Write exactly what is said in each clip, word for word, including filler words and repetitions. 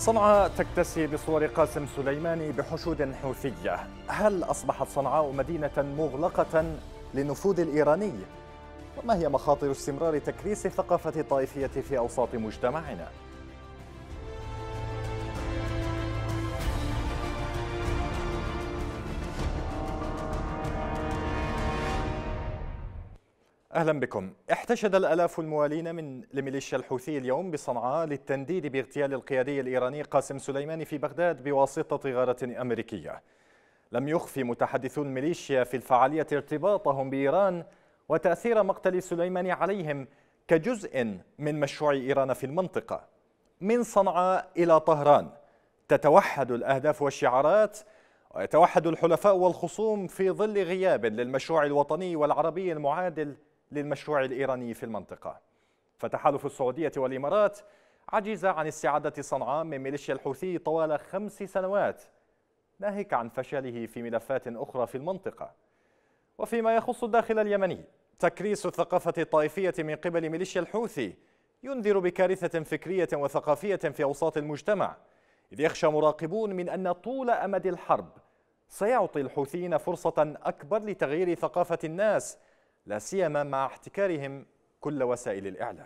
صنعاء تكتسي بصور قاسم سليماني بحشود حوثية. هل أصبحت صنعاء مدينة مغلقة للنفوذ الإيراني؟ وما هي مخاطر استمرار تكريس الثقافة الطائفية في أوساط مجتمعنا؟ أهلا بكم. احتشد الآلاف الموالين من لميليشيا الحوثي اليوم بصنعاء للتنديد باغتيال القيادي الإيراني قاسم سليماني في بغداد بواسطة غارة أمريكية. لم يخفي متحدثو الميليشيا في الفعالية ارتباطهم بإيران وتأثير مقتل سليماني عليهم كجزء من مشروع إيران في المنطقة. من صنعاء إلى طهران تتوحد الأهداف والشعارات، ويتوحد الحلفاء والخصوم في ظل غياب للمشروع الوطني والعربي المعادل للمشروع الإيراني في المنطقة. فتحالف السعودية والإمارات عجز عن استعادة صنعاء من ميليشيا الحوثي طوال خمس سنوات، ناهيك عن فشله في ملفات أخرى في المنطقة. وفيما يخص الداخل اليمني، تكريس الثقافة الطائفية من قبل ميليشيا الحوثي ينذر بكارثة فكرية وثقافية في أوساط المجتمع، إذ يخشى مراقبون من أن طول أمد الحرب سيعطي الحوثيين فرصة أكبر لتغيير ثقافة الناس، لا سيما مع احتكارهم كل وسائل الإعلام.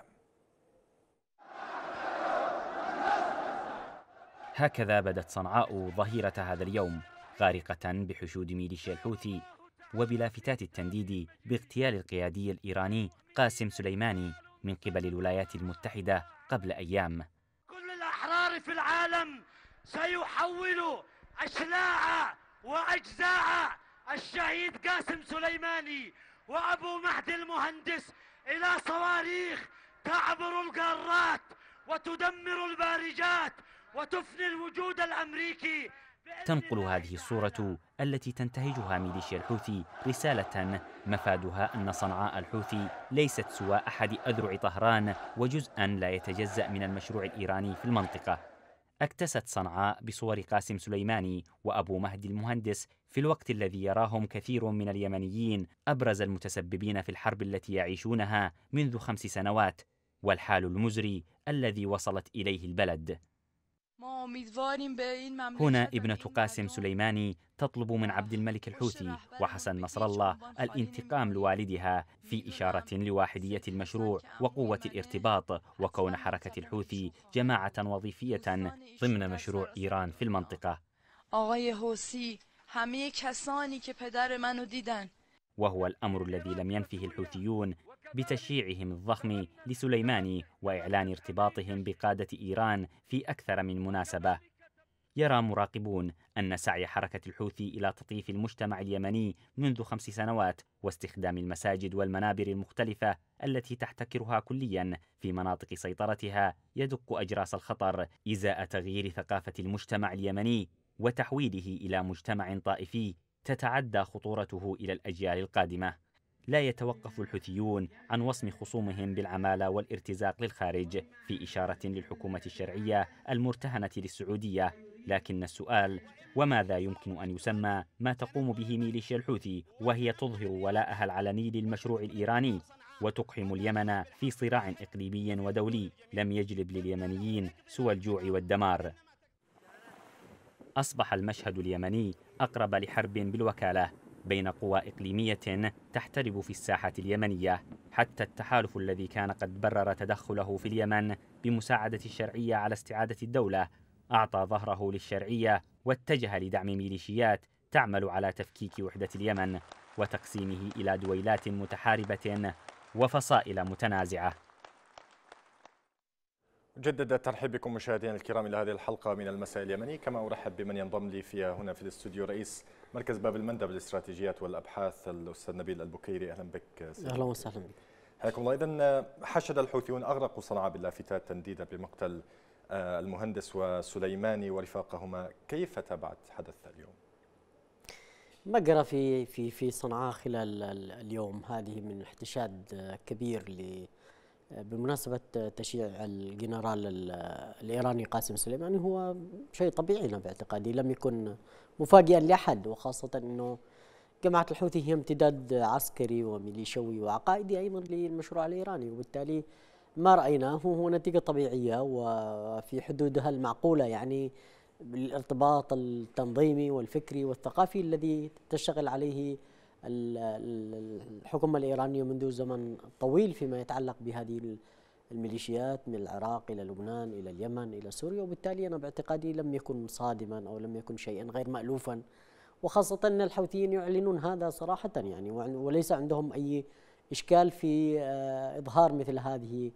هكذا بدت صنعاء ظهيرة هذا اليوم، غارقة بحشود ميليشيا الحوثي وبلافتات التنديد باغتيال القيادي الإيراني قاسم سليماني من قبل الولايات المتحدة قبل أيام. كل الأحرار في العالم سيحولوا أشلاء وأجزاء الشهيد قاسم سليماني وأبو مهدي المهندس إلى صواريخ تعبر القارات وتدمر البارجات وتفني الوجود الأمريكي. تنقل هذه الصورة التي تنتهجها ميليشيا الحوثي رسالة مفادها أن صنعاء الحوثي ليست سوى أحد أذرع طهران وجزءا لا يتجزأ من المشروع الإيراني في المنطقة. اكتست صنعاء بصور قاسم سليماني وأبو مهدي المهندس في الوقت الذي يراهم كثير من اليمنيين أبرز المتسببين في الحرب التي يعيشونها منذ خمس سنوات والحال المزري الذي وصلت إليه البلد. هنا ابنة قاسم سليماني تطلب من عبد الملك الحوثي وحسن نصر الله الانتقام لوالدها في إشارة لواحدية المشروع وقوة الارتباط وكون حركة الحوثي جماعة وظيفية ضمن مشروع إيران في المنطقة. وهو الأمر الذي لم ينفه الحوثيون بتشييعهم الضخم لسليماني وإعلان ارتباطهم بقادة إيران في أكثر من مناسبة. يرى مراقبون أن سعي حركة الحوثي إلى تطييف المجتمع اليمني منذ خمس سنوات واستخدام المساجد والمنابر المختلفة التي تحتكرها كليا في مناطق سيطرتها يدق أجراس الخطر إزاء تغيير ثقافة المجتمع اليمني وتحويله إلى مجتمع طائفي تتعدى خطورته إلى الأجيال القادمة. لا يتوقف الحوثيون عن وصم خصومهم بالعمالة والارتزاق للخارج في إشارة للحكومة الشرعية المرتهنة للسعودية، لكن السؤال: وماذا يمكن أن يسمى ما تقوم به ميليشيا الحوثي وهي تظهر ولاءها العلني للمشروع الإيراني وتقحم اليمن في صراع إقليمي ودولي لم يجلب لليمنيين سوى الجوع والدمار؟ أصبح المشهد اليمني أقرب لحرب بالوكالة بين قوى إقليمية تحترب في الساحة اليمنية، حتى التحالف الذي كان قد برر تدخله في اليمن بمساعدة الشرعية على استعادة الدولة أعطى ظهره للشرعية واتجه لدعم ميليشيات تعمل على تفكيك وحدة اليمن وتقسيمه إلى دويلات متحاربة وفصائل متنازعة. جدد الترحيب بكم مشاهدينا الكرام إلى هذه الحلقة من المساء اليمني، كما أرحب بمن ينضم لي فيها هنا في الاستوديو رئيس مركز باب المندب للاستراتيجيات والأبحاث الأستاذ نبيل البكيري. أهلا بك سيدي. أهلا وسهلا بك. حياكم الله. إذن حشد الحوثيون أغرقوا صنعاء باللافتات تنديدا بمقتل المهندس وسليماني ورفاقهما، كيف تابعت حدث اليوم؟ ما جرى في في في صنعاء خلال اليوم هذه من احتشاد كبير ل بمناسبة تشييع الجنرال الإيراني قاسم سليماني هو شيء طبيعي. أنا باعتقادي لم يكن مفاجئا لأحد، وخاصة أنه جماعة الحوثي هي امتداد عسكري وميليشوي وعقائدي أيضا للمشروع الإيراني، وبالتالي ما رأيناه هو نتيجة طبيعية وفي حدودها المعقولة، يعني بالارتباط التنظيمي والفكري والثقافي الذي تشتغل عليه الحكومة الإيرانية منذ زمن طويل فيما يتعلق بهذه الميليشيات من العراق إلى لبنان إلى اليمن إلى سوريا. وبالتالي أنا باعتقادي لم يكن صادما أو لم يكن شيئا غير مألوفا، وخاصة أن الحوثيين يعلنون هذا صراحة يعني، وليس عندهم أي إشكال في إظهار مثل هذه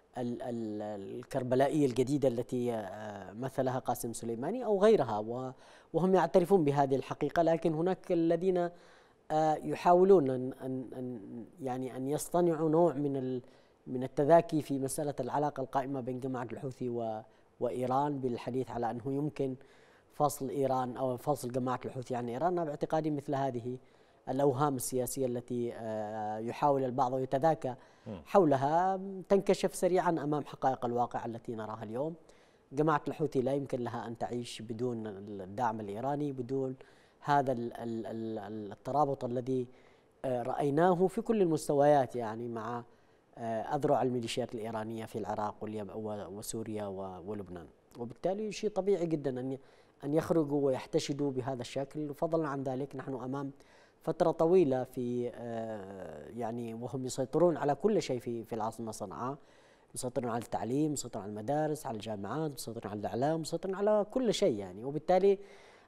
الكربلائية الجديدة التي مثلها قاسم سليماني أو غيرها، وهم يعترفون بهذه الحقيقة. لكن هناك الذين يحاولون أن أن يعني أن يصطنعوا نوع من من التذاكي في مسألة العلاقة القائمة بين جماعة الحوثي وإيران بالحديث على أنه يمكن فصل إيران أو فصل جماعة الحوثي عن إيران. أنا باعتقادي مثل هذه الأوهام السياسية التي يحاول البعض يتذاكى حولها تنكشف سريعا أمام حقائق الواقع التي نراها اليوم. جماعة الحوثي لا يمكن لها أن تعيش بدون الدعم الإيراني، بدون هذا الترابط الذي رأيناه في كل المستويات، يعني مع أذرع الميليشيات الإيرانية في العراق وسوريا ولبنان. وبالتالي شيء طبيعي جدا أن أن يخرجوا ويحتشدوا بهذا الشكل. فضلا عن ذلك نحن أمام فترة طويلة في يعني وهم يسيطرون على كل شيء في في العاصمة صنعاء، مسيطرون على التعليم، مسيطرون على المدارس، على الجامعات، مسيطرون على الإعلام، مسيطرون على كل شيء يعني. وبالتالي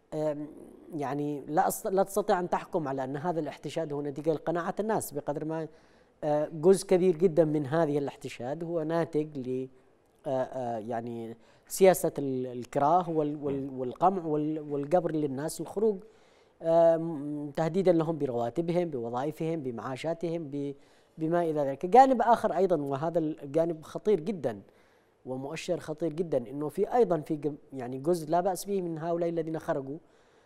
يعني لا لا تستطيع أن تحكم على أن هذا الاحتشاد هو نتيجة لقناعة الناس، بقدر ما جزء كبير جدا من هذه الاحتشاد هو ناتج ل يعني سياسة الكراه والقمع والجبر للناس، الخروج تهديدا لهم برواتبهم، بوظائفهم، بمعاشاتهم، بما إلى ذلك. جانب آخر أيضا، وهذا الجانب خطير جدا ومؤشر خطير جدا، إنه في أيضا في يعني جزء لا بأس به من هؤلاء الذين خرجوا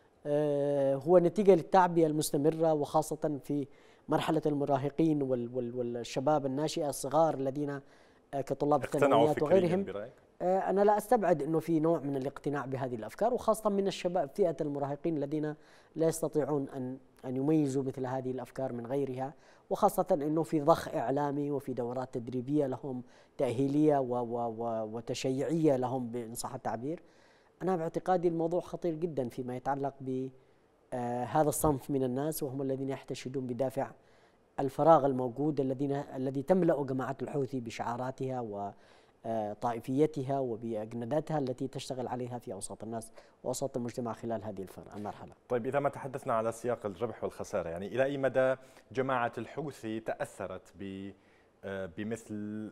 هو نتيجة للتعبئة المستمرة، وخاصة في مرحلة المراهقين والشباب الناشئة الصغار الذين كطلاب الثانويات وغيرهم. أنا لا أستبعد أنه في نوع من الاقتناع بهذه الأفكار، وخاصة من الشباب فئة المراهقين الذين لا يستطيعون أن أن يميزوا مثل هذه الأفكار من غيرها، وخاصة أنه في ضخ إعلامي وفي دورات تدريبية لهم تأهيلية وتشيعية لهم بإن صح التعبير. أنا باعتقادي الموضوع خطير جدا فيما يتعلق بهذا الصنف من الناس، وهم الذين يحتشدون بدافع الفراغ الموجود الذين الذي تملأ جماعة الحوثي بشعاراتها وطائفيتها وبأجنداتها التي تشتغل عليها في أوساط الناس وأوساط المجتمع خلال هذه المرحلة. طيب، إذا ما تحدثنا على سياق الربح والخسارة، يعني إلى أي مدى جماعة الحوثي تأثرت بمثل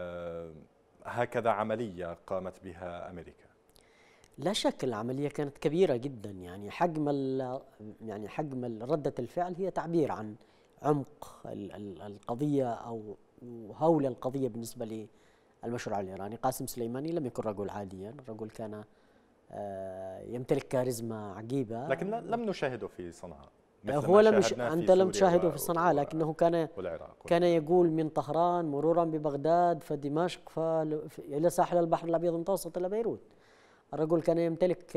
هكذا عملية قامت بها أمريكا؟ لا شك العملية كانت كبيرة جدا، يعني حجم يعني حجم ردة الفعل هي تعبير عن عمق القضية أو هول القضية بالنسبة للمشروع الإيراني. قاسم سليماني لم يكن رجل عاديا، رجل كان يمتلك كاريزما عجيبة، لكن لم نشاهده في صنعاء. هو لم يش... أنت لم تشاهده في صنعاء، لكنه كان كان يقول من طهران مرورا ببغداد فدمشق فل... إلى ساحل البحر الأبيض المتوسط إلى بيروت. الرجل كان يمتلك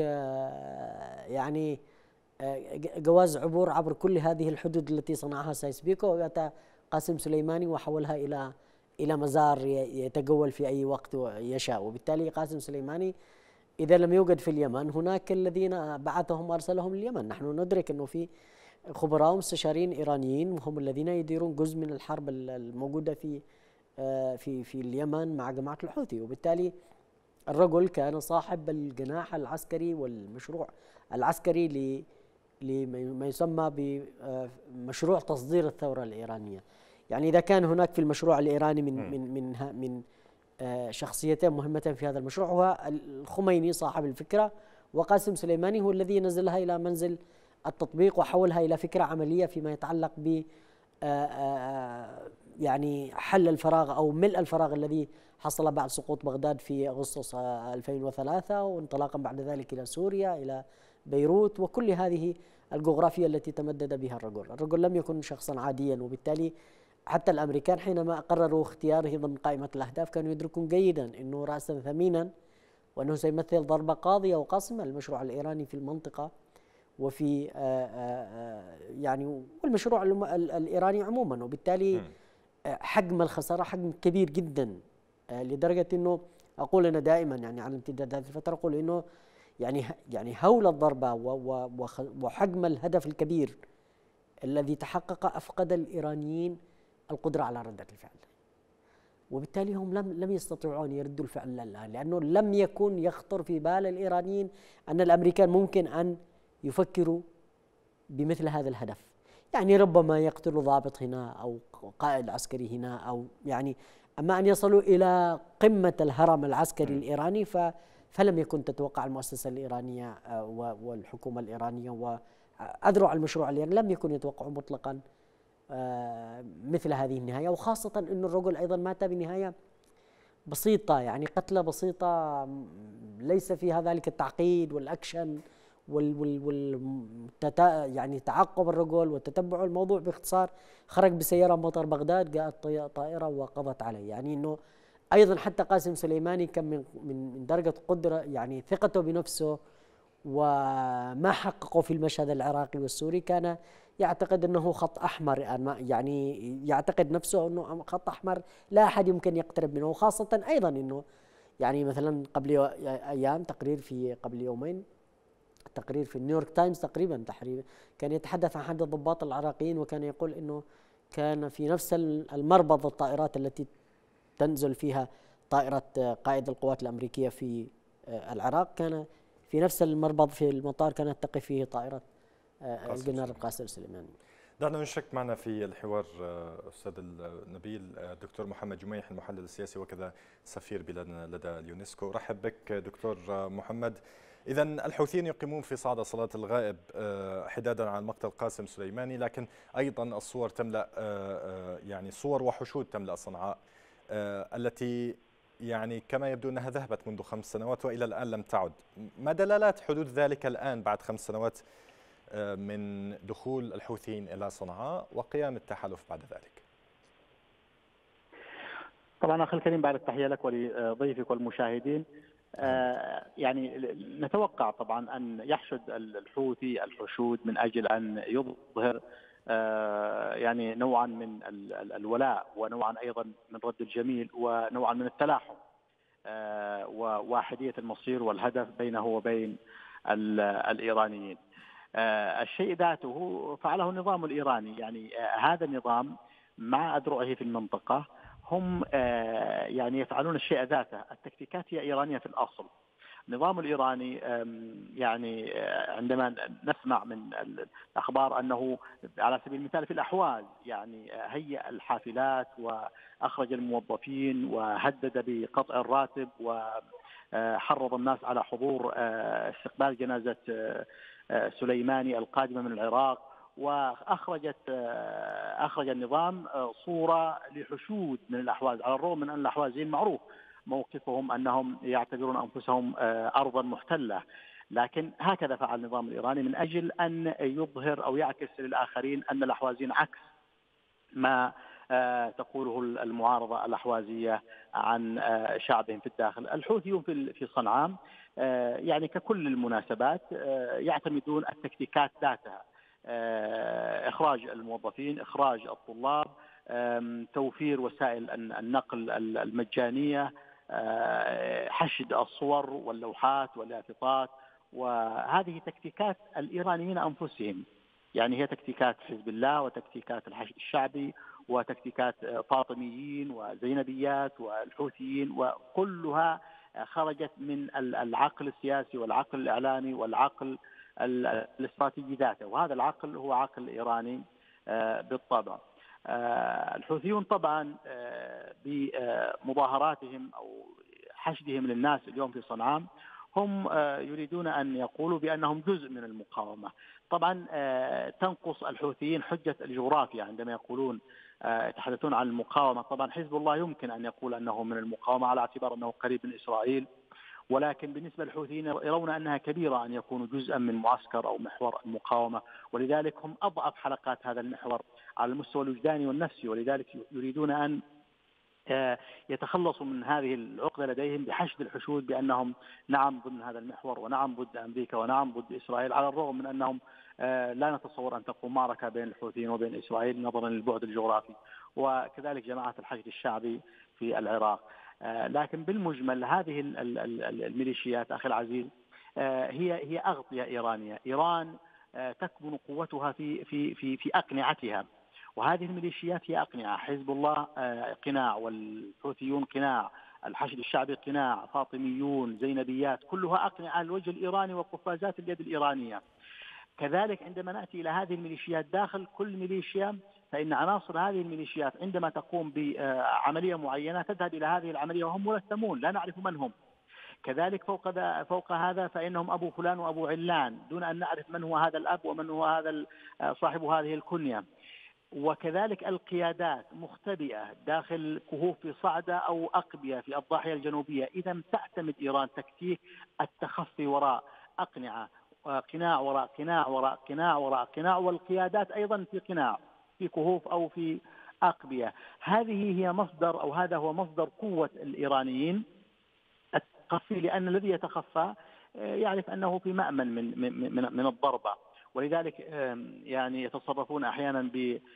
يعني جواز عبور عبر كل هذه الحدود التي صنعها سايس بيكو، وأتى قاسم سليماني وحولها إلى إلى مزار يتجول في أي وقت يشاء. وبالتالي قاسم سليماني إذا لم يوجد في اليمن، هناك الذين بعثهم وأرسلهم لليمن. نحن ندرك أنه في خبراء ومستشارين إيرانيين وهم الذين يديرون جزء من الحرب الموجودة في في في اليمن مع جماعة الحوثي. وبالتالي الرجل كان صاحب الجناح العسكري والمشروع العسكري لما يسمى بمشروع تصدير الثورة الإيرانية. يعني إذا كان هناك في المشروع الإيراني من من من من شخصيتين مهمتين في هذا المشروع، هو الخميني صاحب الفكرة، وقاسم سليماني هو الذي نزلها إلى منزل التطبيق وحولها إلى فكرة عملية فيما يتعلق ب يعني حل الفراغ أو ملء الفراغ الذي حصل بعد سقوط بغداد في أغسطس ألفين وثلاثة، وانطلاقا بعد ذلك إلى سوريا إلى بيروت وكل هذه الجغرافيا التي تمدد بها الرجل. الرجل لم يكن شخصا عاديا، وبالتالي حتى الأمريكان حينما قرروا اختياره ضمن قائمة الأهداف كانوا يدركون جيدا أنه رأسا ثمينا وأنه سيمثل ضربة قاضية وقاسمة المشروع الإيراني في المنطقة وفي آآ آآ يعني والمشروع الإيراني عموما. وبالتالي حجم الخسارة حجم كبير جدا لدرجة أنه أقول أنا دائما يعني على امتداد هذه الفترة أقول أنه يعني يعني هول الضربة وحجم الهدف الكبير الذي تحقق أفقد الإيرانيين القدرة على ردة الفعل، وبالتالي هم لم لم يستطيعوا أن يردوا الفعل الآن، لأنه لم يكن يخطر في بال الإيرانيين أن الأمريكان ممكن أن يفكروا بمثل هذا الهدف. يعني ربما يقتلوا ضابط هنا أو قائد عسكري هنا، أو يعني أما أن يصلوا إلى قمة الهرم العسكري الإيراني فلم يكن تتوقع المؤسسة الإيرانية والحكومة الإيرانية وأذرع المشروع الإيراني لم يكن يتوقعوا مطلقا مثل هذه النهاية، وخاصة أن الرجل أيضا مات بنهاية بسيطة، يعني قتلة بسيطة ليس فيها ذلك التعقيد والأكشن وال وال وال يعني تعقب الرجل وتتبع الموضوع. باختصار خرج بسيارة مطار بغداد، جاءت طائرة وقضت عليه. يعني أنه أيضا حتى قاسم سليماني كان من من درجة قدرة يعني ثقته بنفسه وما حققه في المشهد العراقي والسوري كان يعتقد أنه خط أحمر، يعني يعتقد نفسه أنه خط أحمر لا أحد يمكن يقترب منه، وخاصة أيضا أنه يعني مثلا قبل أيام تقرير في قبل يومين تقرير في نيويورك تايمز تقريبا تحرير كان يتحدث عن أحد الضباط العراقيين وكان يقول أنه كان في نفس المربض الطائرات التي تنزل فيها طائرة قائد القوات الأمريكية في العراق كان في نفس المربض في المطار كانت تقف فيه طائرة الجنرال قاسم سليماني. دعنا نشرك معنا في الحوار أستاذ النبيل الدكتور محمد جميح المحلل السياسي وكذا سفير بلادنا لدى اليونسكو. رحب بك دكتور محمد. إذا الحوثيين يقيمون في صعدة صلاة الغائب حدادا عن مقتل قاسم سليماني، لكن أيضا الصور تملأ يعني صور وحشود تملأ صنعاء التي يعني كما يبدو أنها ذهبت منذ خمس سنوات وإلى الآن لم تعد. ما دلالات حدوث ذلك الآن بعد خمس سنوات من دخول الحوثيين إلى صنعاء وقيام التحالف بعد ذلك؟ طبعا أخي الكريم، بعد التحية لك ولضيفك والمشاهدين، آه يعني نتوقع طبعا أن يحشد الحوثي الحشود من أجل أن يظهر آه يعني نوعا من الولاء ونوعا أيضا من رد الجميل ونوعا من التلاحم آه وواحدية المصير والهدف بينه وبين الإيرانيين. آه الشيء ذاته فعله النظام الإيراني، يعني آه هذا النظام مع أذرعه في المنطقة هم آه يعني يفعلون الشيء ذاته. التكتيكات هي إيرانية في الأصل. النظام الإيراني يعني عندما نسمع من الأخبار أنه على سبيل المثال في الأحواز يعني هيأ الحافلات وأخرج الموظفين وهدد بقطع الراتب وحرض الناس على حضور استقبال جنازة سليماني القادمة من العراق، وأخرجت أخرج النظام صورة لحشود من الأحواز، على الرغم من أن الأحوازيين معروف موقفهم أنهم يعتبرون أنفسهم أرضا محتلة، لكن هكذا فعل النظام الإيراني من أجل أن يظهر أو يعكس للآخرين أن الأحوازيين عكس ما تقوله المعارضة الأحوازية عن شعبهم في الداخل. الحوثيون في صنعاء يعني ككل المناسبات يعتمدون التكتيكات ذاتها، إخراج الموظفين، إخراج الطلاب، توفير وسائل النقل المجانية، حشد الصور واللوحات واللافتات، وهذه تكتيكات الإيرانيين أنفسهم. يعني هي تكتيكات حزب الله وتكتيكات الحشد الشعبي وتكتيكات فاطميين وزينبيات والحوثيين، وكلها خرجت من العقل السياسي والعقل الإعلامي والعقل الاستراتيجي ذاته، وهذا العقل هو عقل إيراني بالطبع. الحوثيون طبعا بمظاهراتهم أو حشدهم للناس اليوم في صنعاء هم يريدون أن يقولوا بأنهم جزء من المقاومة. طبعا تنقص الحوثيين حجة الجغرافيا عندما يقولون يتحدثون عن المقاومة. طبعا حزب الله يمكن أن يقول أنه من المقاومة على اعتبار أنه قريب من إسرائيل، ولكن بالنسبة للحوثيين يرون أنها كبيرة أن يكونوا جزءا من معسكر أو محور المقاومة، ولذلك هم أضعف حلقات هذا المحور على المستوى الوجداني والنفسي، ولذلك يريدون أن يتخلصوا من هذه العقدة لديهم بحشد الحشود بأنهم نعم ضمن هذا المحور ونعم ضد أمريكا ونعم ضد إسرائيل، على الرغم من أنهم لا نتصور أن تقوم معركة بين الحوثيين وبين إسرائيل نظرا للبعد الجغرافي، وكذلك جماعة الحشد الشعبي في العراق. لكن بالمجمل هذه الميليشيات أخي العزيز هي هي أغطية إيرانية. إيران تكمن قوتها في في في في أقنعتها، وهذه الميليشيات هي أقنعة. حزب الله قناع، والحوثيون قناع، الحشد الشعبي قناع، فاطميون، زينبيات، كلها أقنعة على الوجه الإيراني وقفازات اليد الإيرانية. كذلك عندما نأتي إلى هذه الميليشيات داخل كل ميليشيا، فإن عناصر هذه الميليشيات عندما تقوم بعملية معينة تذهب إلى هذه العملية وهم ملثمون لا نعرف من هم. كذلك فوق فوق هذا فإنهم أبو فلان وأبو علان دون أن نعرف من هو هذا الأب ومن هو هذا صاحب هذه الكنية. وكذلك القيادات مختبئة داخل كهوف في صعدة أو أقبية في الضاحية الجنوبية. إذا تعتمد إيران تكتيك التخفي وراء أقنعة، قناع وراء قناع وراء قناع وراء قناع، والقيادات أيضا في قناع في كهوف أو في أقبية. هذه هي مصدر أو هذا هو مصدر قوة الإيرانيين التخفي، لأن الذي يتخفى يعرف أنه في مأمن من من من الضربة، ولذلك يعني يتصرفون أحيانا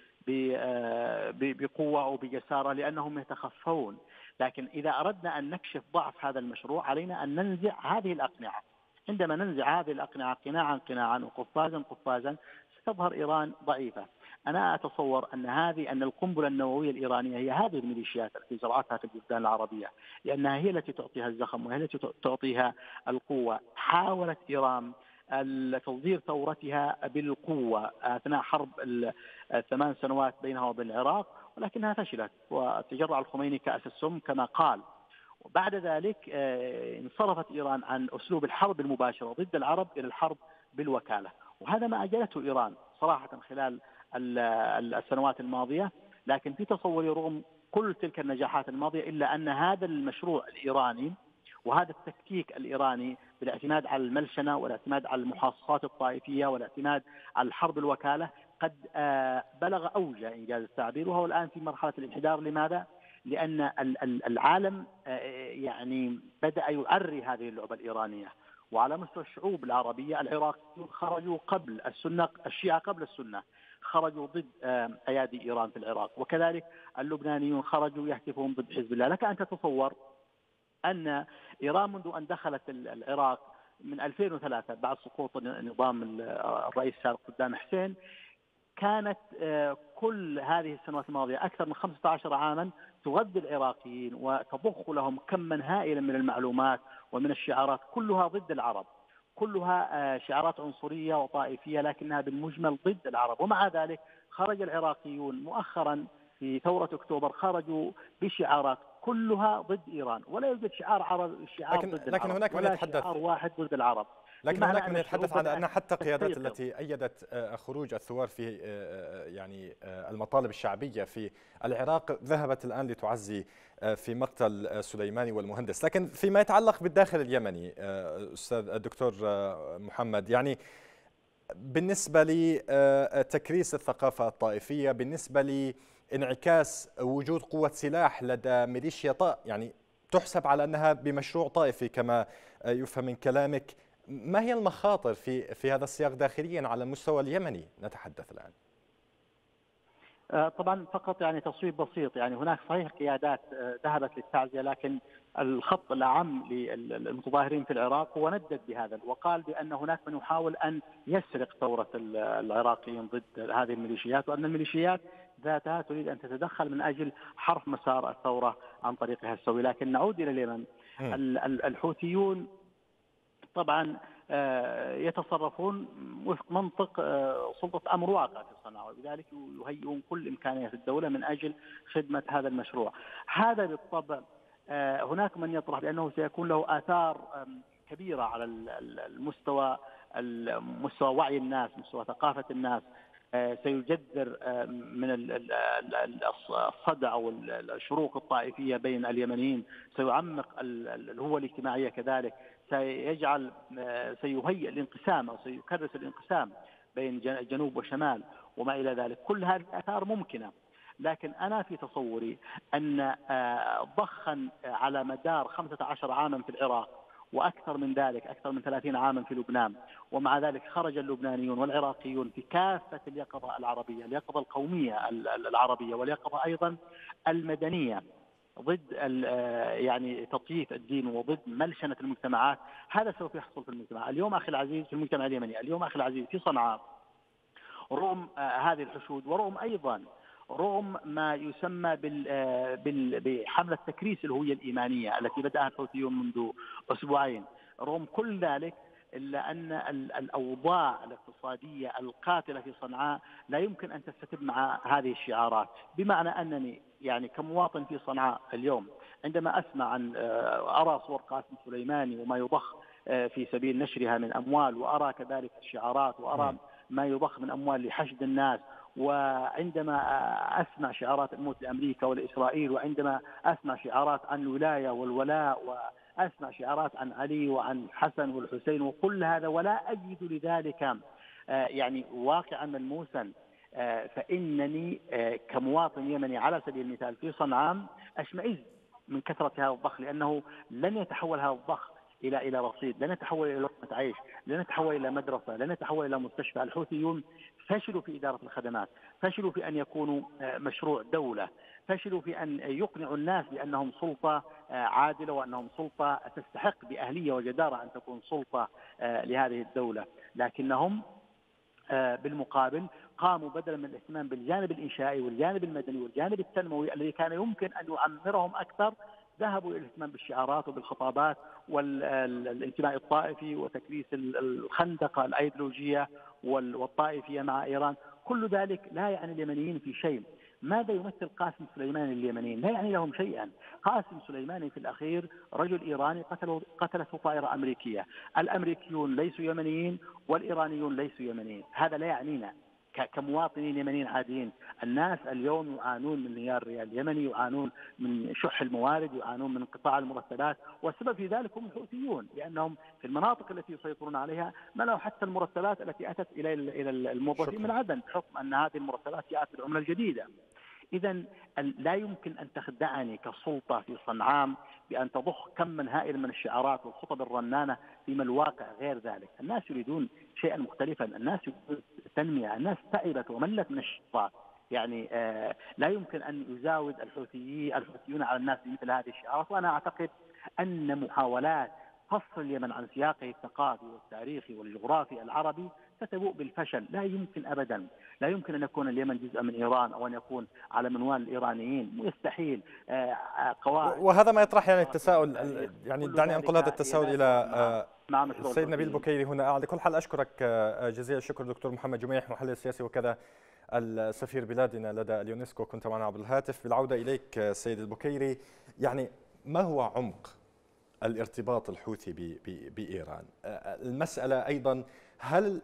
بقوة أو بجسارة لأنهم يتخفون. لكن إذا أردنا أن نكشف ضعف هذا المشروع علينا أن ننزع هذه الأقنعة. عندما ننزع هذه الأقنعة قناعا قناعا وقفازا قفازا ستظهر إيران ضعيفة. أنا أتصور أن هذه أن القنبلة النووية الإيرانية هي هذه الميليشيات التي زرعتها في البلدان العربية، لأنها هي التي تعطيها الزخم وهي التي تعطيها القوة. حاولت إيران تصدير ثورتها بالقوة أثناء حرب الثمان سنوات بينها وبين العراق، ولكنها فشلت وتجرع الخميني كأس السم كما قال. وبعد ذلك انصرفت إيران عن أسلوب الحرب المباشرة ضد العرب إلى الحرب بالوكالة، وهذا ما أجلته إيران صراحة خلال السنوات الماضية. لكن في تصوري رغم كل تلك النجاحات الماضية إلا أن هذا المشروع الإيراني وهذا التكتيك الإيراني بالاعتماد على الملشنة والاعتماد على المحاصصات الطائفية والاعتماد على الحرب الوكالة قد بلغ أوج إنجاز التعبير، وهو الآن في مرحلة الانحدار. لماذا؟ لأن العالم يعني بدأ يعري هذه اللعبة الإيرانية. وعلى مستوى الشعوب العربية العراقيون خرجوا قبل السنة، الشيعة قبل السنة خرجوا ضد أيادي إيران في العراق، وكذلك اللبنانيون خرجوا يهتفون ضد حزب الله. لك أن تتصور أن إيران منذ أن دخلت العراق من ألفين وثلاثة بعد سقوط نظام الرئيس السابق صدام حسين كانت كل هذه السنوات الماضية أكثر من خمسة عشر عاما تغذي العراقيين وتضخ لهم كما هائلا من المعلومات ومن الشعارات كلها ضد العرب، كلها شعارات عنصرية وطائفية لكنها بالمجمل ضد العرب. ومع ذلك خرج العراقيون مؤخرا في ثورة أكتوبر خرجوا بشعارات كلها ضد إيران، ولا يوجد شعار عرب شعار لكن ضد لكن العرب هناك من ولا يتحدث شعار واحد ضد العرب. لكن هناك من يتحدث عن أن حتى القيادات تستيقظ. التي أيدت خروج الثوار في يعني المطالب الشعبية في العراق ذهبت الآن لتعزي في مقتل سليماني والمهندس. لكن فيما يتعلق بالداخل اليمني أستاذ الدكتور محمد، يعني بالنسبة لتكريس الثقافة الطائفية، بالنسبة لانعكاس وجود قوة سلاح لدى ميليشيا طائ يعني تحسب على أنها بمشروع طائفي كما يفهم من كلامك، ما هي المخاطر في في هذا السياق داخليا على المستوى اليمني نتحدث الآن؟ طبعا فقط يعني تصويب بسيط، يعني هناك صحيح قيادات ذهبت للتعزية، لكن الخط الأعم للمتظاهرين في العراق هو ندد بهذا وقال بأن هناك من يحاول أن يسرق ثورة العراقيين ضد هذه الميليشيات، وأن الميليشيات ذاتها تريد أن تتدخل من أجل حرف مسار الثورة عن طريقها السوي. لكن نعود إلى اليمن، الحوثيون طبعا يتصرفون وفق منطق سلطة أمر واقع في صنعاء، وبذلك يهيئون كل إمكانيات الدولة من أجل خدمة هذا المشروع. هذا بالطبع هناك من يطرح بأنه سيكون له آثار كبيرة على المستوى مستوى وعي الناس، مستوى ثقافة الناس، سيجذر من الصدع أو الشروق الطائفية بين اليمنيين، سيعمق الهوة الاجتماعية، كذلك سيجعل سيهيئ الانقسام أو سيكرس الانقسام بين جنوب وشمال وما إلى ذلك. كل هذه الآثار ممكنة، لكن أنا في تصوري أن ضخا على مدار خمسة عشر عاما في العراق وأكثر من ذلك أكثر من ثلاثين عاما في لبنان، ومع ذلك خرج اللبنانيون والعراقيون في كافة اليقظة العربية، اليقظة القومية العربية واليقظة أيضا المدنية، ضد يعني تطييف الدين وضد ملشنة المجتمعات، هذا سوف يحصل في المجتمع. اليوم أخي العزيز في المجتمع اليمني، اليوم أخي العزيز في صنعاء رغم هذه الحشود ورغم أيضا رغم ما يسمى بحملة تكريس الهوية الإيمانية التي بدأها الحوثيون منذ أسبوعين، رغم كل ذلك إلا أن الأوضاع الاقتصادية القاتلة في صنعاء لا يمكن أن تستتب مع هذه الشعارات. بمعنى أنني يعني كمواطن في صنعاء اليوم عندما أسمع عن أرى صور قاسم سليماني وما يضخ في سبيل نشرها من أموال، وأرى كذلك الشعارات، وأرى ما يضخ من أموال لحشد الناس، وعندما أسمع شعارات الموت لأمريكا ولإسرائيل، وعندما أسمع شعارات عن الولاية والولاء، وأسمع شعارات عن علي وعن حسن والحسين وكل هذا، ولا أجد لذلك يعني واقعا ملموسا، فإنني كمواطن يمني على سبيل المثال في صنعاء أشمئز من كثرة هذا الضخ، لأنه لن يتحول هذا الضخ إلى إلى رصيد، لن يتحول إلى لقمة عيش، لن يتحول إلى مدرسة، لن يتحول إلى مستشفى. الحوثيون فشلوا في إدارة الخدمات، فشلوا في أن يكونوا مشروع دولة، فشلوا في أن يقنعوا الناس بأنهم سلطة عادلة وأنهم سلطة تستحق بأهلية وجدارة أن تكون سلطة لهذه الدولة، لكنهم بالمقابل قاموا بدلا من الاهتمام بالجانب الإنشائي والجانب المدني والجانب التنموي الذي كان يمكن أن يعمرهم أكثر، ذهبوا إلى الاهتمام بالشعارات وبالخطابات والانتماء الطائفي وتكريس الخندقة الأيديولوجية والطائفية مع إيران. كل ذلك لا يعني اليمنيين في شيء. ماذا يمثل قاسم سليماني لليمنيين؟ لا يعني لهم شيئا. قاسم سليماني في الأخير رجل إيراني قتله قتلته طائرة أمريكية. الأمريكيون ليسوا يمنيين والإيرانيون ليسوا يمنيين، هذا لا يعنينا كمواطنين يمنيين عاديين. الناس اليوم يعانون من انهيار الريال اليمني، يعانون من شح الموارد، يعانون من انقطاع المرتبات، والسبب في ذلك هم الحوثيون، لأنهم في المناطق التي يسيطرون عليها منعوا حتى المرتبات التي أتت إلى إلى الموظفين من عدن، بحكم أن هذه المرتبات جاءت بالعملة الجديدة. إذا لا يمكن أن تخدعني كسلطة في صنعاء بأن تضخ كما هائلا من الشعارات والخطب الرنانة، فيما الواقع غير ذلك. الناس يريدون شيئا مختلفا، الناس يريدون التنمية، الناس تعبت وملت من الشعارات. يعني آه لا يمكن أن يزاود الحوثيين الحوثيون على الناس بمثل هذه الشعارات. وأنا أعتقد أن محاولات فصل اليمن عن سياقه الثقافي والتاريخي والجغرافي العربي ستبوء بالفشل. لا يمكن أبدا، لا يمكن أن يكون اليمن جزءا من إيران أو أن يكون على منوال الإيرانيين، مستحيل. قواعد وهذا ما يطرح يعني التساؤل، يعني دعني أنقل هذا التساؤل إلى السيد نبيل بكيري هنا. على كل حال أشكرك جزيل الشكر دكتور محمد جميح، محلل سياسي وكذا السفير بلادنا لدى اليونسكو، كنت معنا عبر الهاتف. بالعودة إليك سيد البكيري، يعني ما هو عمق الارتباط الحوثي بإيران؟ المسألة أيضا، هل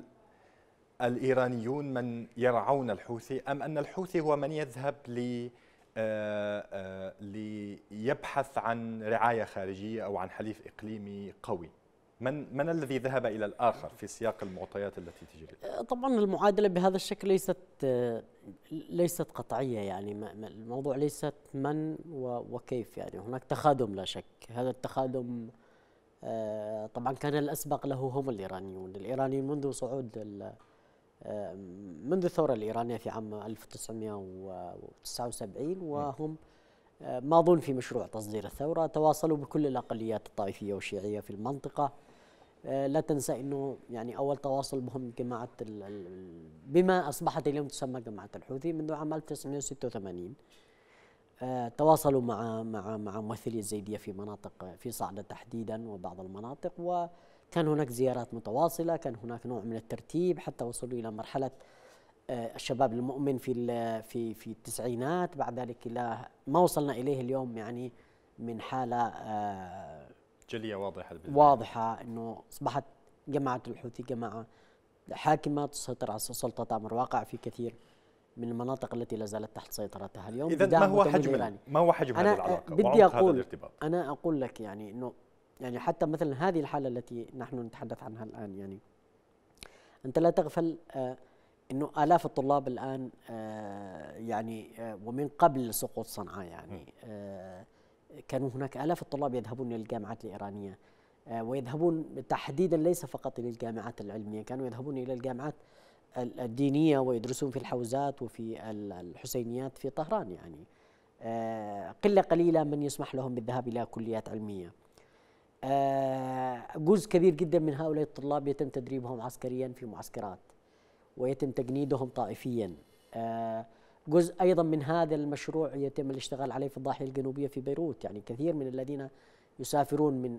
الإيرانيون من يرعون الحوثي أم أن الحوثي هو من يذهب لي ليبحث عن رعاية خارجية أو عن حليف إقليمي قوي؟ من من الذي ذهب إلى الآخر في سياق المعطيات التي تجري؟ طبعا المعادلة بهذا الشكل ليست ليست قطعية، يعني الموضوع ليست من وكيف، يعني هناك تخادم لا شك. هذا التخادم طبعا كان الأسبق له هم الإيرانيون. الإيرانيين منذ صعود منذ الثورة الإيرانية في عام ألف وتسعمئة وتسعة وسبعين وهم ماضون في مشروع تصدير الثورة، تواصلوا بكل الأقليات الطائفية والشيعية في المنطقة. لا تنسى أنه يعني أول تواصل بهم جماعة بما أصبحت اليوم تسمى جماعة الحوثي منذ عام ألف وتسعمئة وستة وثمانين. تواصلوا مع مع مع ممثلي الزيدية في مناطق في صعدة تحديدا وبعض المناطق، وكان هناك زيارات متواصلة، كان هناك نوع من الترتيب حتى وصلوا إلى مرحلة الشباب المؤمن في في في التسعينات، بعد ذلك إلى ما وصلنا إليه اليوم، يعني من حالة جلية واضحة واضحة أنه أصبحت جماعة الحوثي جماعة حاكمة تسيطر على السلطة تأمر واقع في كثير من المناطق التي لا زالت تحت سيطرتها اليوم. إذا ما هو حجم ما هو حجم هذه العلاقة؟ بدي أقول أنا أقول لك يعني أنه يعني حتى مثلا هذه الحالة التي نحن نتحدث عنها الآن، يعني أنت لا تغفل آه أنه آلاف الطلاب الآن آه يعني آه ومن قبل سقوط صنعاء يعني آه كانوا هناك آلاف الطلاب يذهبون إلى الجامعات الإيرانية، آه ويذهبون تحديدا ليس فقط إلى الجامعات العلمية، كانوا يذهبون إلى الجامعات الدينية ويدرسون في الحوزات وفي الحسينيات في طهران. يعني قلة قليلة من يسمح لهم بالذهاب إلى كليات علمية. جزء كبير جدا من هؤلاء الطلاب يتم تدريبهم عسكريا في معسكرات ويتم تجنيدهم طائفيا. جزء أيضا من هذا المشروع يتم الاشتغال عليه في الضاحية الجنوبية في بيروت، يعني كثير من الذين يسافرون من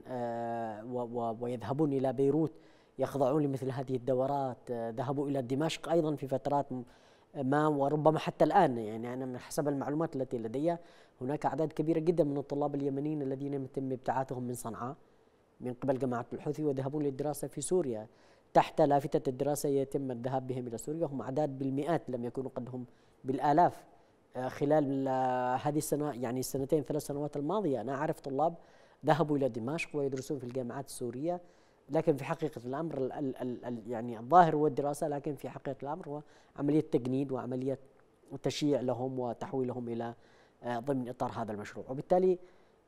ويذهبون إلى بيروت يخضعون لمثل هذه الدورات. ذهبوا إلى دمشق أيضا في فترات ما وربما حتى الآن، يعني أنا من حسب المعلومات التي لدي هناك أعداد كبيرة جدا من الطلاب اليمنيين الذين يتم ابتعاثهم من صنعاء من قبل جماعة الحوثي وذهبون للدراسة في سوريا تحت لافتة الدراسة يتم الذهاب بهم إلى سوريا. هم أعداد بالمئات لم يكونوا قد هم بالآلاف. خلال هذه السنة يعني السنتين ثلاث سنوات الماضية أنا أعرف طلاب ذهبوا إلى دمشق ويدرسون في الجامعات السورية، لكن في حقيقة الأمر ال ال ال يعني الظاهر هو الدراسة، لكن في حقيقة الأمر هو عملية تجنيد وعملية تشييع لهم وتحويلهم إلى ضمن إطار هذا المشروع. وبالتالي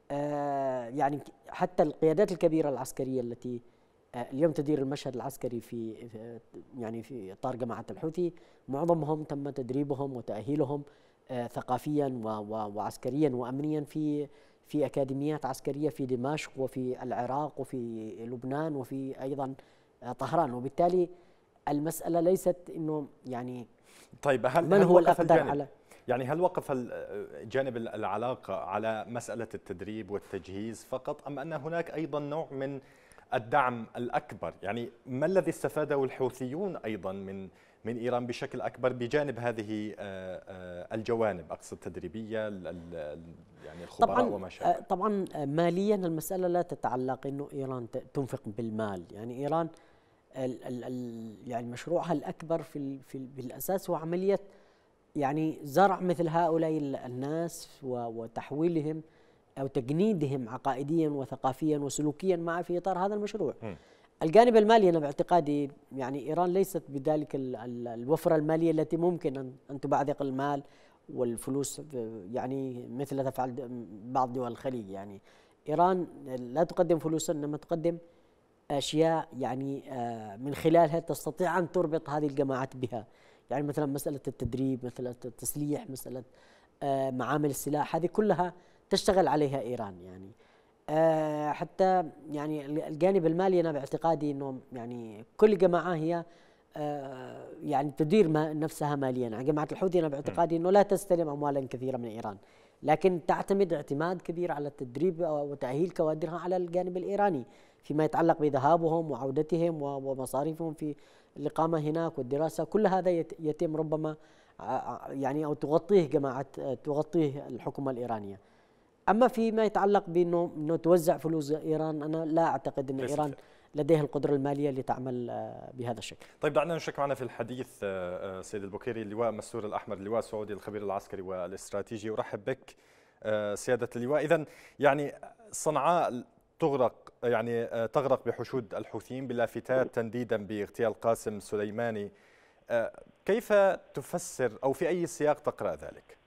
يعني حتى القيادات الكبيرة العسكرية التي اليوم تدير المشهد العسكري في يعني في إطار جماعة الحوثي معظمهم تم تدريبهم وتأهيلهم ثقافيا وعسكريا وأمنيا في في أكاديميات عسكرية في دمشق وفي العراق وفي لبنان وفي أيضا طهران. وبالتالي المسألة ليست إنه يعني طيب هل من هل هو الأقدر على يعني هل وقف جانب العلاقة على مسألة التدريب والتجهيز فقط، أم أن هناك أيضا نوع من الدعم الأكبر؟ يعني ما الذي استفاده الحوثيون أيضا من من إيران بشكل أكبر بجانب هذه الجوانب، أقصد التدريبية يعني الخبراء طبعا وما شابه؟ طبعا ماليا المسألة لا تتعلق إنه إيران تنفق بالمال، يعني إيران ال ال ال يعني مشروعها الأكبر في في بالأساس هو عملية يعني زرع مثل هؤلاء الناس وتحويلهم أو تجنيدهم عقائديا وثقافيا وسلوكيا مع في إطار هذا المشروع. م. الجانب المالي أنا باعتقادي يعني إيران ليست بذلك الوفرة المالية التي ممكن أن تبعثق المال والفلوس يعني مثل تفعل بعض دول الخليج. يعني إيران لا تقدم فلوسا إنما تقدم أشياء يعني من خلالها تستطيع أن تربط هذه الجماعات بها، يعني مثلا مسألة التدريب، مسألة التسليح، مسألة معامل السلاح، هذه كلها تشتغل عليها إيران. يعني أه حتى يعني الجانب المالي أنا باعتقادي أنه يعني كل جماعة هي أه يعني تدير ما نفسها ماليا. يعني جماعة الحوثي أنا باعتقادي أنه لا تستلم أموالا كثيرة من إيران، لكن تعتمد اعتماد كبير على التدريب وتأهيل كوادرها على الجانب الإيراني فيما يتعلق بذهابهم وعودتهم ومصاريفهم في الإقامة هناك والدراسة. كل هذا يتم ربما يعني أو تغطيه جماعة تغطيه الحكومة الإيرانية. أما فيما يتعلق بأنه إنه توزع فلوس إيران، أنا لا أعتقد أن إيران لديها القدرة المالية لتعمل بهذا الشكل. طيب دعنا نشارك معنا في الحديث سيد البكيري اللواء مستور الأحمر، اللواء السعودي الخبير العسكري والاستراتيجي. أرحب بك سيادة اللواء. إذن يعني صنعاء تغرق يعني تغرق بحشود الحوثيين بلافتات تنديدا باغتيال قاسم سليماني، كيف تفسر أو في أي سياق تقرأ ذلك؟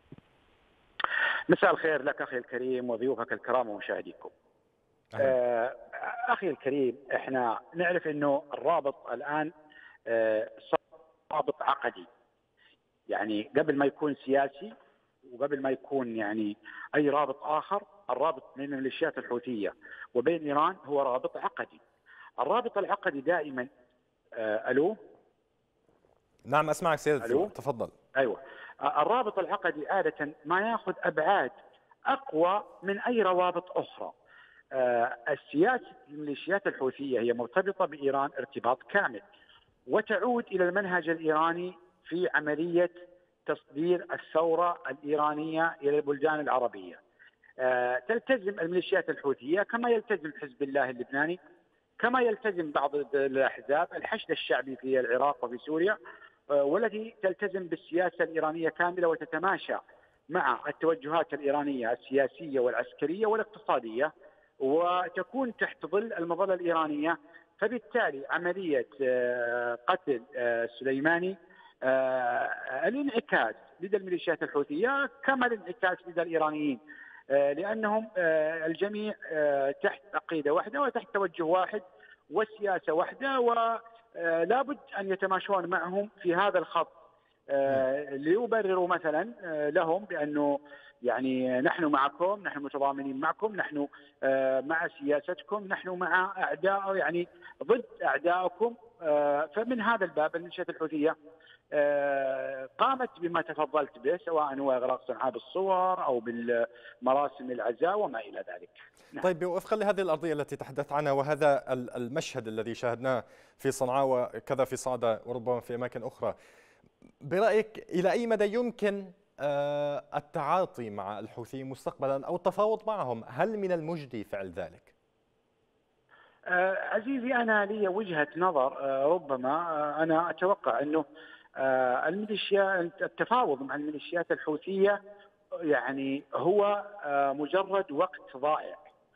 مساء الخير لك أخي الكريم وضيوفك الكرام ومشاهديكم. آه أخي الكريم، إحنا نعرف أنه الرابط الآن آه رابط عقدي، يعني قبل ما يكون سياسي وقبل ما يكون يعني أي رابط آخر، الرابط بين الميليشيات الحوثية وبين إيران هو رابط عقدي. الرابط العقدي دائما آه ألو نعم أسمعك سيدي، تفضل. أيوة، الرابط العقدي عادة ما يأخذ أبعاد أقوى من أي روابط أخرى. السياسة الميليشيات الحوثية هي مرتبطة بإيران ارتباط كامل، وتعود إلى المنهج الإيراني في عملية تصدير الثورة الإيرانية إلى البلدان العربية. تلتزم الميليشيات الحوثية كما يلتزم حزب الله اللبناني، كما يلتزم بعض الأحزاب، الحشد الشعبي في العراق وفي سوريا، والتي تلتزم بالسياسة الإيرانية كاملة وتتماشى مع التوجهات الإيرانية السياسية والعسكرية والاقتصادية، وتكون تحت ظل المظلة الإيرانية. فبالتالي عملية قتل سليماني الانعكاس لدى الميليشيات الحوثية كما الانعكاس لدى الإيرانيين، لأنهم الجميع تحت عقيدة واحدة وتحت توجه واحد وسياسة واحدة، ولا بد أن يتماشون معهم في هذا الخط ليبرروا مثلا لهم بأنه يعني نحن معكم، نحن متضامنين معكم، نحن مع سياستكم، نحن مع أعداء يعني ضد أعدائكم. فمن هذا الباب الميليشيات الحوثية قامت بما تفضلت به، سواء هو إغراق صنعاء بالصور أو بالمراسم العزاء وما إلى ذلك. نعم. طيب، وفقا لهذه الأرضية التي تحدثت عنها وهذا المشهد الذي شاهدناه في صنعاء وكذا في صعدة وربما في أماكن أخرى، برأيك إلى أي مدى يمكن التعاطي مع الحوثيين مستقبلا أو التفاوض معهم؟ هل من المجدي فعل ذلك؟ عزيزي، أنا لي وجهة نظر. ربما أنا أتوقع أنه الميليشيات، التفاوض مع الميليشيات الحوثية يعني هو مجرد وقت ضائع.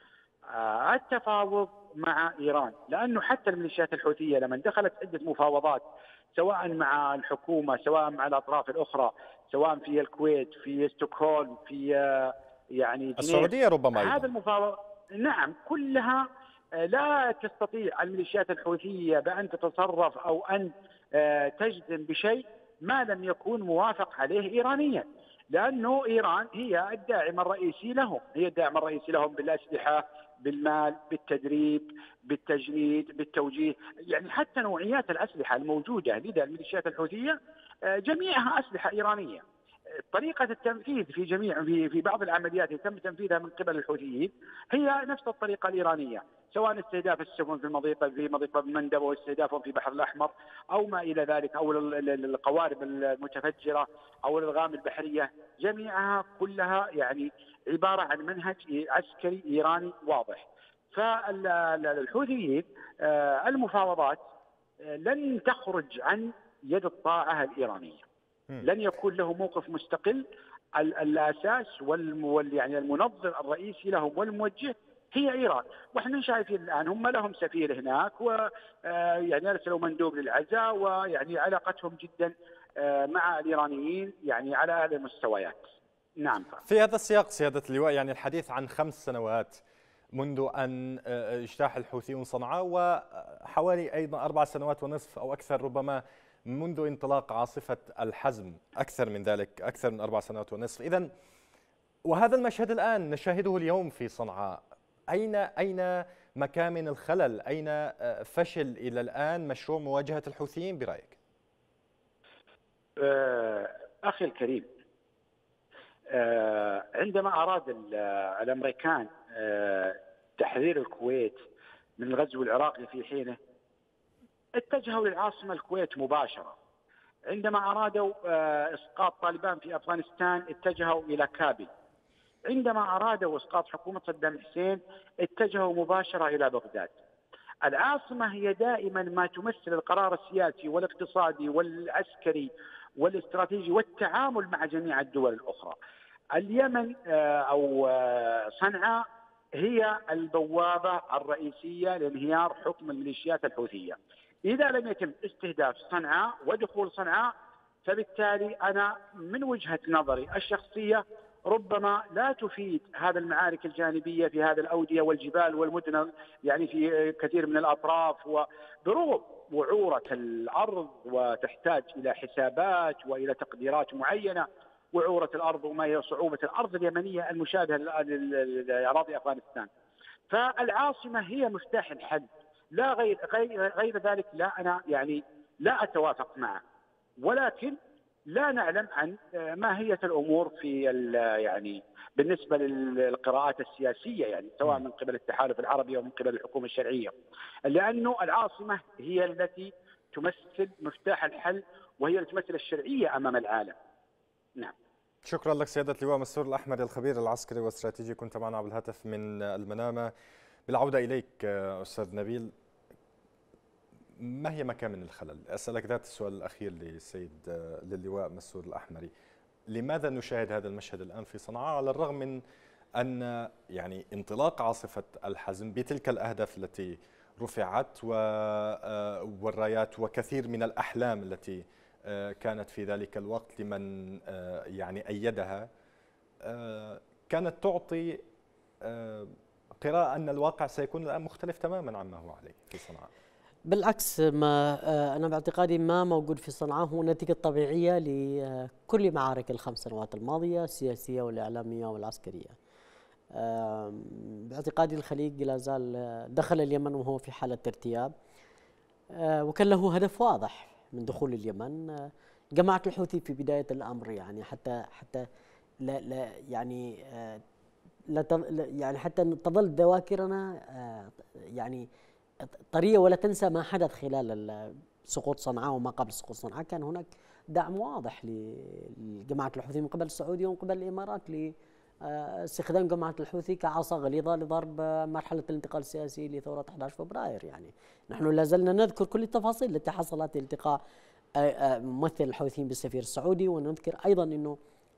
التفاوض مع إيران، لأنه حتى الميليشيات الحوثية لما دخلت عدة مفاوضات سواء مع الحكومة سواء مع الأطراف الأخرى، سواء في الكويت، في ستوكهولم، في يعني السعودية ربما هذا المفاوض، نعم، كلها لا تستطيع الميليشيات الحوثية بأن تتصرف أو أن تجزم بشيء ما لم يكون موافق عليه إيرانيا، لأنه إيران هي الداعم الرئيسي لهم، هي الداعم الرئيسي لهم بالأسلحة، بالمال، بالتدريب، بالتجنيد، بالتوجيه، يعني حتى نوعيات الأسلحة الموجودة لدى الميليشيات الحوثية جميعها أسلحة إيرانية. طريقة التنفيذ في جميع في في بعض العمليات يتم تنفيذها من قبل الحوثيين هي نفس الطريقة الإيرانية، سواء استهداف السفن في المضيق في مضيق باب المندب أو استهدافهم في البحر الأحمر أو ما إلى ذلك، أو القوارب المتفجرة أو الألغام البحرية، جميعها كلها يعني عبارة عن منهج عسكري إيراني واضح. فالحوثيين المفاوضات لن تخرج عن يد الطاعة الإيرانية، لن يكون له موقف مستقل. الأساس وال يعني المنظم الرئيسي لهم والموجه هي إيران، واحنا شايفين الآن هم لهم سفير هناك، ويعني أرسلوا مندوب للعزاء، ويعني علاقتهم جدا مع الإيرانيين يعني على هذه المستويات. نعم. في هذا السياق سيادة اللواء، يعني الحديث عن خمس سنوات منذ أن اجتاح الحوثيون صنعاء، وحوالي أيضا أربع سنوات ونصف أو أكثر ربما منذ انطلاق عاصفة الحزم، أكثر من ذلك، أكثر من أربع سنوات ونصف. إذن وهذا المشهد الآن نشاهده اليوم في صنعاء، أين أين مكامن الخلل؟ أين فشل إلى الآن مشروع مواجهة الحوثيين برأيك؟ أخي الكريم، عندما أراد الأمريكان تحرير الكويت من الغزو العراقي في حينه اتجهوا للعاصمة الكويت مباشرة. عندما أرادوا إسقاط طالبان في أفغانستان اتجهوا إلى كابل. عندما أرادوا إسقاط حكومة صدام حسين اتجهوا مباشرة إلى بغداد. العاصمة هي دائما ما تمثل القرار السياسي والاقتصادي والعسكري والاستراتيجي والتعامل مع جميع الدول الأخرى. اليمن أو صنعاء هي البوابة الرئيسية لانهيار حكم الميليشيات الحوثية. إذا لم يتم استهداف صنعاء ودخول صنعاء، فبالتالي أنا من وجهة نظري الشخصية ربما لا تفيد هذا المعارك الجانبية في هذه الأودية والجبال والمدن، يعني في كثير من الأطراف، وبرغم وعورة الأرض وتحتاج إلى حسابات وإلى تقديرات معينة، وعورة الأرض وما هي صعوبة الأرض اليمنية المشابهة لأراضي أفغانستان. فالعاصمة هي مفتاح الحل، لا غير غير غير ذلك. لا أنا يعني لا أتوافق معه، ولكن لا نعلم عن ماهية الأمور في يعني بالنسبة للقراءات السياسية، يعني سواء من قبل التحالف العربي أو من قبل الحكومة الشرعية، لأنه العاصمة هي التي تمثل مفتاح الحل وهي التي تمثل الشرعية أمام العالم. نعم. شكرا لك سيادة اللواء مسرور الأحمري، الخبير العسكري والاستراتيجي، كنت معنا عبر الهاتف من المنامة. بالعودة إليك أستاذ نبيل، ما هي مكامن الخلل؟ أسألك ذات السؤال الأخير للسيد للواء مسرور الأحمري، لماذا نشاهد هذا المشهد الآن في صنعاء على الرغم من أن يعني انطلاق عاصفة الحزم بتلك الأهداف التي رفعت والرايات وكثير من الأحلام التي كانت في ذلك الوقت لمن يعني أيدها، كانت تعطي قراءة أن الواقع سيكون الآن مختلف تماما عما هو عليه في صنعاء؟ بالعكس، ما أنا باعتقادي ما موجود في صنعاء هو نتيجة طبيعية لكل معارك الخمس سنوات الماضية السياسية والإعلامية والعسكرية. باعتقادي الخليج لا زال دخل اليمن وهو في حالة ارتياب، وكان له هدف واضح من دخول اليمن. جماعة الحوثي في بداية الأمر يعني حتى حتى لا لا يعني لا يعني حتى تظل ذواكرنا يعني طرية ولا تنسى ما حدث خلال سقوط صنعاء وما قبل سقوط صنعاء. كان هناك دعم واضح لجماعة الحوثي من قبل السعودية ومن قبل الإمارات لاستخدام جماعة الحوثي كعصا غليظة لضرب مرحلة الانتقال السياسي لثورة أحد عشر فبراير. يعني نحن لا زلنا نذكر كل التفاصيل التي حصلت التقاء ممثل الحوثيين بالسفير السعودي، ونذكر أيضا أنه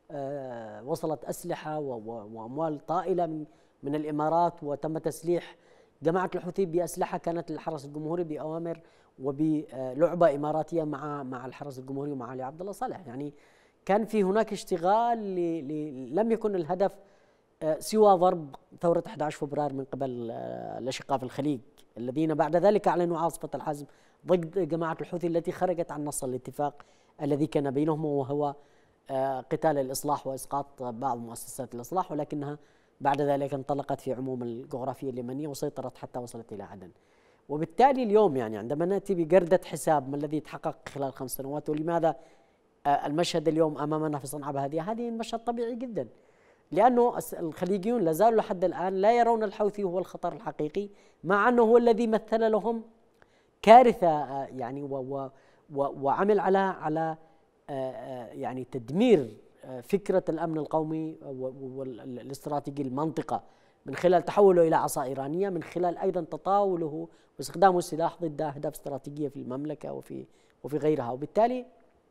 وصلت أسلحة وأموال طائلة من من الإمارات، وتم تسليح جماعة الحوثي بأسلحة كانت للحرس الجمهوري بأوامر وبلعبة إماراتية مع مع الحرس الجمهوري ومع علي عبد الله صالح. يعني كان في هناك اشتغال ل ل لم يكن الهدف سوى ضرب ثورة أحد عشر فبراير من قبل الأشقاء في الخليج الذين بعد ذلك أعلنوا عاصفة الحزم ضد جماعة الحوثي التي خرجت عن نص الاتفاق الذي كان بينهم، وهو قتال الإصلاح وإسقاط بعض مؤسسات الإصلاح، ولكنها بعد ذلك انطلقت في عموم الجغرافية اليمنية وسيطرت حتى وصلت إلى عدن. وبالتالي اليوم يعني عندما نأتي بجردة حساب ما الذي تحقق خلال خمس سنوات ولماذا المشهد اليوم أمامنا في صنعاء بهذه هذه مشهد طبيعي جدا، لأنه الخليجيون لا زالوا لحد الآن لا يرون الحوثي هو الخطر الحقيقي، مع أنه هو الذي مثل لهم كارثة يعني و و وعمل على على يعني تدمير فكرة الأمن القومي والاستراتيجي المنطقة من خلال تحوله إلى عصا إيرانية، من خلال أيضا تطاوله واستخدامه السلاح ضد أهداف استراتيجية في المملكة وفي وفي غيرها. وبالتالي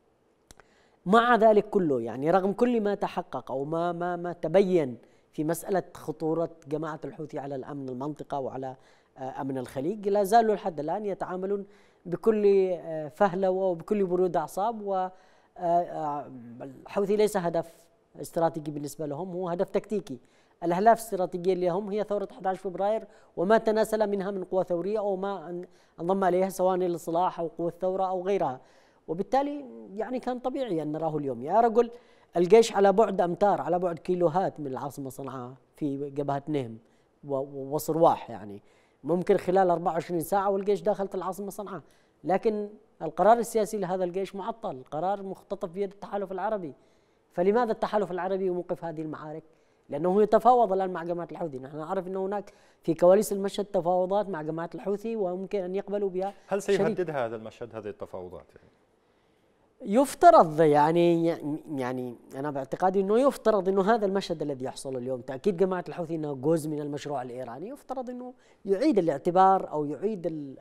مع ذلك كله يعني رغم كل ما تحقق أو ما ما ما تبين في مسألة خطورة جماعة الحوثي على الأمن المنطقة وعلى أمن الخليج، لا زالوا لحد الآن يتعاملون بكل فهلوة وبكل برود أعصاب. والحوثي ليس هدف استراتيجي بالنسبة لهم، هو هدف تكتيكي. الأهداف الاستراتيجية لهم هي ثورة أحد عشر فبراير وما تناسل منها من قوى ثورية أو ما انضم إليها سواء الإصلاح أو قوى الثورة أو غيرها. وبالتالي يعني كان طبيعي أن نراه اليوم. يا رجل الجيش على بعد أمتار، على بعد كيلوهات من العاصمة صنعاء في جبهة نهم وصرواح، يعني ممكن خلال أربعة وعشرين ساعة والجيش داخل العاصمة صنعاء، لكن القرار السياسي لهذا الجيش معطل، قرار مختطف بيد التحالف العربي. فلماذا التحالف العربي يوقف هذه المعارك؟ لأنه يتفاوض الآن مع جماعة الحوثي. نحن نعرف أن هناك في كواليس المشهد تفاوضات مع جماعة الحوثي وممكن أن يقبلوا بها. هل سيهدد هذا المشهد هذه التفاوضات؟ يعني يفترض يعني يعني أنا باعتقادي أنه يفترض أنه هذا المشهد الذي يحصل اليوم تأكيد جماعة الحوثي أنه جزء من المشروع الإيراني، يفترض أنه يعيد الاعتبار أو يعيد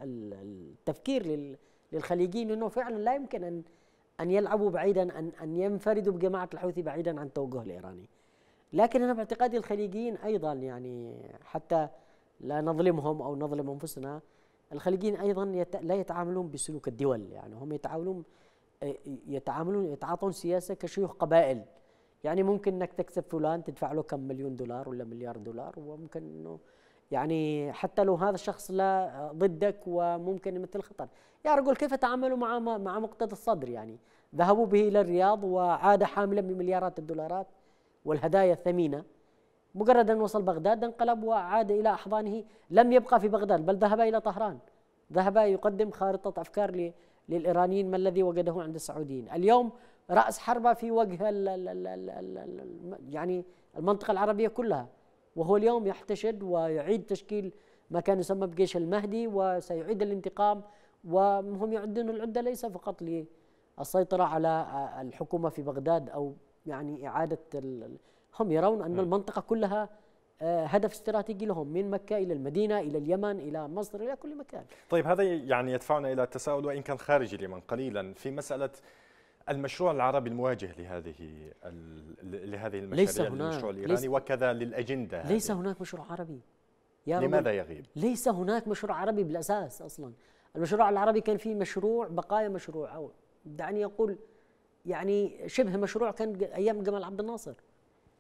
التفكير للخليجيين أنه فعلا لا يمكن أن أن يلعبوا بعيدا أن أن ينفردوا بجماعة الحوثي بعيدا عن التوجه الإيراني. لكن أنا باعتقادي الخليجيين أيضا يعني حتى لا نظلمهم أو نظلم أنفسنا، الخليجيين أيضا لا يتعاملون بسلوك الدول، يعني هم يتعاملون يتعاملون يتعاطون سياسة كشيوخ قبائل. يعني ممكن انك تكسب فلان تدفع له كم مليون دولار ولا مليار دولار، وممكن انه يعني حتى لو هذا الشخص لا ضدك وممكن يمثل خطر. يا رجل كيف تعاملوا مع مع مقتدى الصدر؟ يعني ذهبوا به الى الرياض وعاد حاملا بمليارات الدولارات والهدايا الثمينة، مجرد ان وصل بغداد انقلب وعاد الى احضانه، لم يبقى في بغداد بل ذهب الى طهران، ذهب يقدم خارطة افكار للإيرانيين ما الذي وجده عند السعوديين. اليوم رأس حربة في وجه ال ال ال ال ال ال يعني المنطقة العربية كلها، وهو اليوم يحتشد ويعيد تشكيل ما كان يسمى بجيش المهدي وسيعيد الانتقام، وهم يعدون العدة ليس فقط للسيطرة على الحكومة في بغداد أو يعني إعادة، هم يرون أن المنطقة كلها هدف استراتيجي لهم من مكة إلى المدينة إلى اليمن إلى مصر إلى كل مكان. طيب هذا يعني يدفعنا إلى التساؤل وإن كان خارج اليمن قليلا في مسألة المشروع العربي المواجه لهذه لهذه المشاريع، المشروع الإيراني ليس وكذا للأجندة. ليس هناك مشروع عربي يا لماذا يغيب؟ ليس هناك مشروع عربي بالأساس أصلا. المشروع العربي كان فيه مشروع بقايا مشروع، أو دعني أقول يعني شبه مشروع كان أيام جمال عبد الناصر.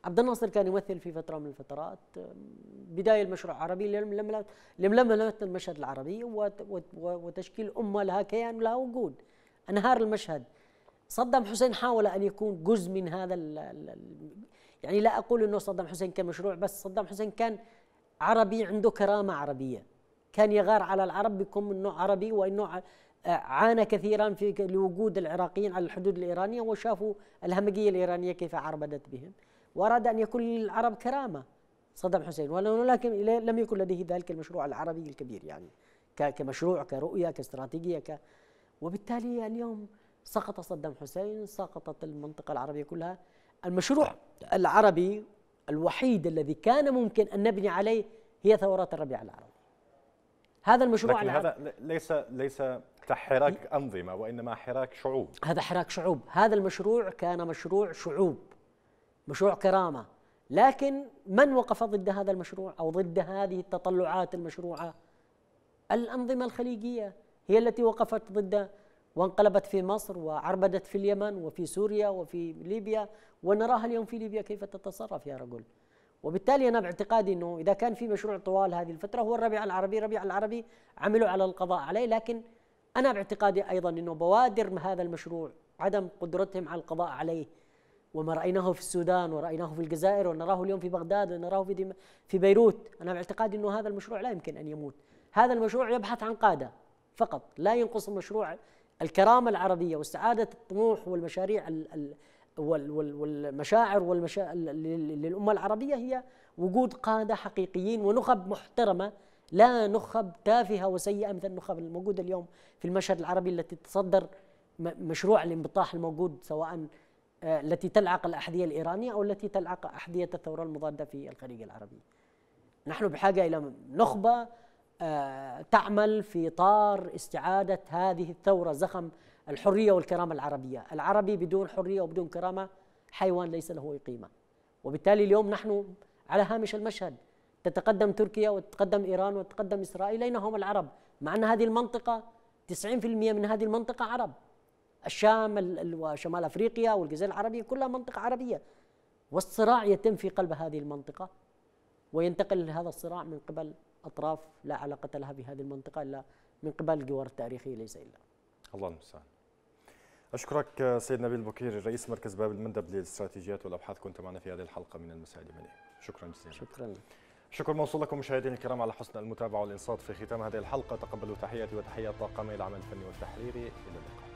عبد الناصر كان يمثل في فترة من الفترات بداية المشروع العربي لململة المشهد العربي وتشكيل أمة لها كيان ولها وجود. انهار المشهد. صدام حسين حاول أن يكون جزء من هذا ال ال يعني لا أقول أنه صدام حسين كان مشروع، بس صدام حسين كان عربي عنده كرامة عربية، كان يغار على العرب بكم أنه عربي، وأنه عانى كثيرا في لوجود العراقيين على الحدود الإيرانية، وشافوا الهمجية الإيرانية كيف عربدت بهم، وأراد أن يكون للعرب كرامة صدام حسين، ولكن لم يكن لديه ذلك المشروع العربي الكبير يعني كمشروع كرؤية كاستراتيجية ك... وبالتالي اليوم سقط صدام حسين، سقطت المنطقة العربية كلها. المشروع العربي الوحيد الذي كان ممكن أن نبني عليه هي ثورات الربيع العربي. هذا المشروع لكن العربي هذا ليس ليس كحراك أنظمة، وإنما حراك شعوب. هذا حراك شعوب. هذا المشروع كان مشروع شعوب، مشروع كرامة. لكن من وقف ضد هذا المشروع أو ضد هذه التطلعات المشروعة؟ الأنظمة الخليجية هي التي وقفت ضده، وانقلبت في مصر وعربدت في اليمن وفي سوريا وفي ليبيا، ونراها اليوم في ليبيا كيف تتصرف يا رجل. وبالتالي أنا باعتقادي أنه إذا كان في مشروع طوال هذه الفترة هو الربيع العربي. الربيع العربي عملوا على القضاء عليه، لكن أنا باعتقادي أيضا أنه بوادر هذا المشروع عدم قدرتهم على القضاء عليه، وما رأيناه في السودان ورأيناه في الجزائر ونراه اليوم في بغداد ونراه في في بيروت. أنا باعتقادي أنه هذا المشروع لا يمكن أن يموت. هذا المشروع يبحث عن قادة فقط، لا ينقص المشروع الكرامة العربية واستعادة الطموح والمشاريع والمشاعر والمشا... للأمة العربية، هي وجود قادة حقيقيين ونخب محترمة، لا نخب تافهة وسيئة مثل النخب الموجودة اليوم في المشهد العربي التي تصدر مشروع الانبطاح الموجود، سواء التي تلعق الأحذية الإيرانية أو التي تلعق أحذية الثورة المضادة في الخليج العربي. نحن بحاجة إلى نخبة تعمل في إطار استعادة هذه الثورة، زخم الحرية والكرامة العربية. العربي بدون حرية وبدون كرامة حيوان ليس له قيمة. وبالتالي اليوم نحن على هامش المشهد، تتقدم تركيا وتتقدم إيران وتتقدم إسرائيل، أين هم العرب؟ مع أن هذه المنطقة تسعين بالمئة من هذه المنطقة عرب، الشام وشمال أفريقيا والجزيرة العربية كلها منطقة عربية، والصراع يتم في قلب هذه المنطقة، وينتقل هذا الصراع من قبل أطراف لا علاقة لها بهذه المنطقة إلا من قبل الجوار التاريخي ليس إلا. الله المستعان. أشكرك سيد نبيل بكير، رئيس مركز باب المندب للاستراتيجيات والأبحاث، كنت معنا في هذه الحلقة من المساء اليمني. شكرا جزيلا. شكرا لك. شكر موصول لكم مشاهدينا الكرام على حسن المتابعة والإنصات في ختام هذه الحلقة. تقبلوا تحياتي وتحيات طاقم العمل الفني والتحريري. إلى اللقاء.